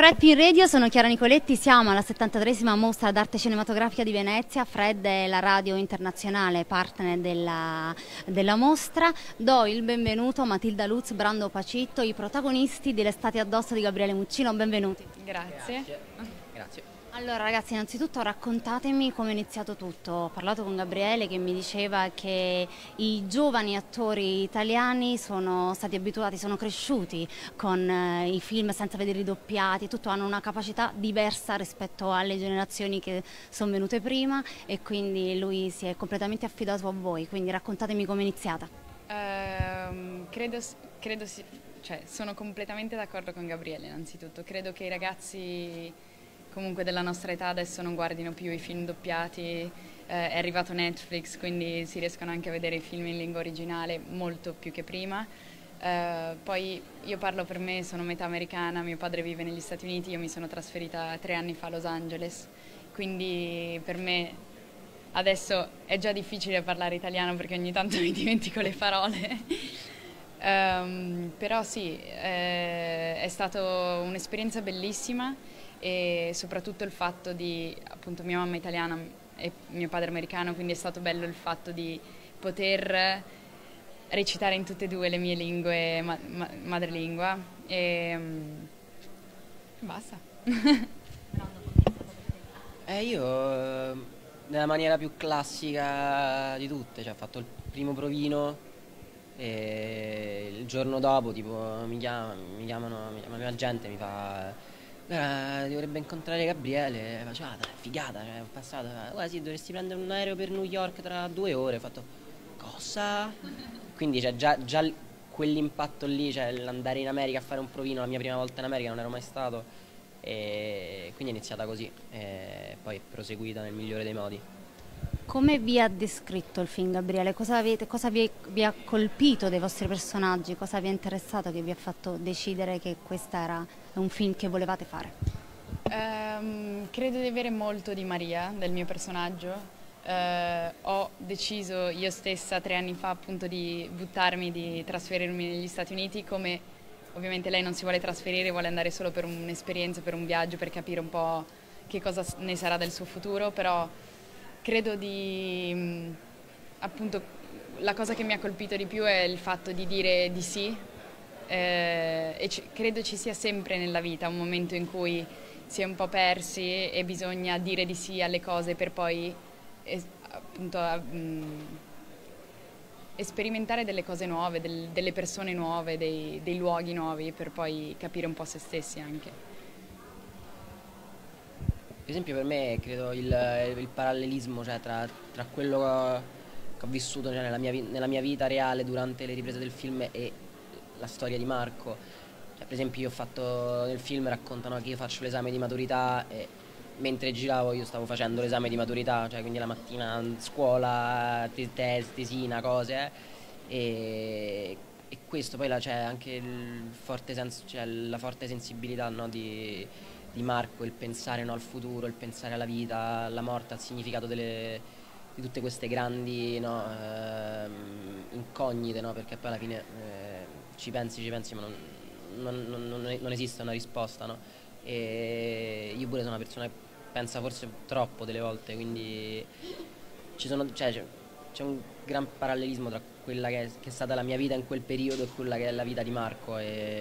Fred Pin Radio, sono Chiara Nicoletti, siamo alla 73esima mostra d'arte cinematografica di Venezia. Fred è la radio internazionale partner della mostra. Do il benvenuto a Matilda Luz, Brando Pacitto, i protagonisti dell'Estate addosso di Gabriele Muccino. Benvenuti. Grazie. Grazie. Allora ragazzi, innanzitutto raccontatemi come è iniziato tutto. Ho parlato con Gabriele che mi diceva che i giovani attori italiani sono stati abituati, sono cresciuti con i film senza vederli doppiati, tutto, hanno una capacità diversa rispetto alle generazioni che sono venute prima e quindi lui si è completamente affidato a voi, quindi raccontatemi come è iniziata. Sono completamente d'accordo con Gabriele innanzitutto, credo che i ragazzi comunque della nostra età adesso non guardino più i film doppiati, è arrivato Netflix, quindi si riescono anche a vedere i film in lingua originale molto più che prima. Poi io parlo per me, sono metà americana, mio padre vive negli Stati Uniti, io mi sono trasferita 3 anni fa a Los Angeles, quindi per me adesso è già difficile parlare italiano perché ogni tanto mi dimentico le parole. Però sì, è stata un'esperienza bellissima e soprattutto il fatto di, appunto, mia mamma è italiana e mio padre americano, quindi è stato bello il fatto di poter recitare in tutte e due le mie lingue madrelingua e basta. Io nella maniera più classica di tutte, cioè ho fatto il primo provino e il giorno dopo tipo mi chiamano la gente, mi fa dovrebbe incontrare Gabriele, faccio dai, figata, cioè ho passato, guarda sì, dovresti prendere un aereo per New York tra 2 ore, ho fatto cosa? Quindi cioè, già quell'impatto lì, cioè l'andare in America a fare un provino, la mia prima volta in America, non ero mai stato, e quindi è iniziata così e poi è proseguita nel migliore dei modi. Come vi ha descritto il film Gabriele? Cosa vi ha colpito dei vostri personaggi? Cosa vi è interessato che vi ha fatto decidere che questo era un film che volevate fare? Credo di avere molto di Maria, del mio personaggio. Ho deciso io stessa 3 anni fa appunto di buttarmi, di trasferirmi negli Stati Uniti, come ovviamente lei non si vuole trasferire, vuole andare solo per un'esperienza, per un viaggio, per capire un po' che cosa ne sarà del suo futuro, però credo appunto, la cosa che mi ha colpito di più è il fatto di dire di sì, e credo ci sia sempre nella vita un momento in cui si è un po' persi e bisogna dire di sì alle cose per poi appunto sperimentare delle cose nuove, delle persone nuove, dei luoghi nuovi per poi capire un po' se stessi anche. Per esempio per me credo il parallelismo, cioè, tra quello che ho vissuto, cioè, nella mia vita reale durante le riprese del film e la storia di Marco. Cioè, per esempio nel film raccontano che io faccio l'esame di maturità e mentre giravo io stavo facendo l'esame di maturità, cioè quindi la mattina scuola, tesina, cose, e questo poi c'è anche il forte senso, cioè la forte sensibilità, no, di Marco, il pensare, no, al futuro, il pensare alla vita, alla morte, al significato di tutte queste grandi, no, incognite, no, perché poi alla fine ci pensi, ma non esiste una risposta, no? E io pure sono una persona che pensa forse troppo delle volte, quindi c'è un gran parallelismo tra quella che è stata la mia vita in quel periodo e quella che è la vita di Marco,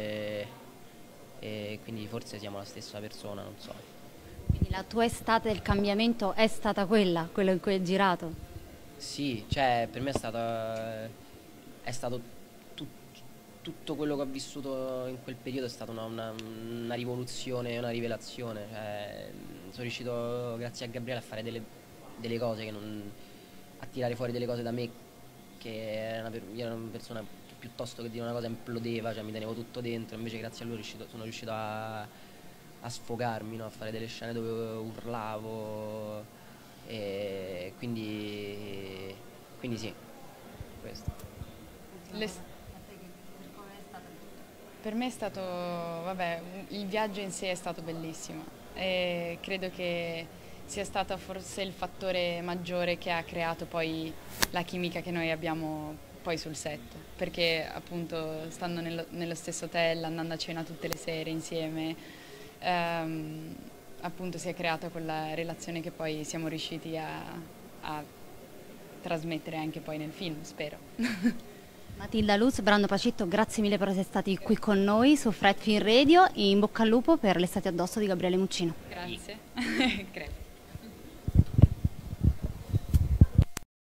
e quindi forse siamo la stessa persona, non so. Quindi la tua estate del cambiamento è stata quella in cui hai girato? Sì, cioè per me è stato tutto quello che ho vissuto in quel periodo è stata una rivoluzione, una rivelazione, cioè, sono riuscito grazie a Gabriele a fare delle cose a tirare fuori delle cose da me, che io ero una persona che piuttosto che dire una cosa implodeva, cioè mi tenevo tutto dentro, invece grazie a lui sono riuscito a sfogarmi, no? A fare delle scene dove urlavo, e quindi sì, questo. Per me è stato, vabbè, il viaggio in sé è stato bellissimo e credo che sia stato forse il fattore maggiore che ha creato poi la chimica che noi abbiamo poi sul set, perché appunto stando nello stesso hotel, andando a cena tutte le sere insieme, appunto si è creata quella relazione che poi siamo riusciti a trasmettere anche poi nel film, spero. Matilda Luz, Brando Pacitto, grazie mille per essere stati qui con noi su Fred Film Radio. In bocca al lupo per l'estate addosso di Gabriele Muccino. Grazie. Grazie.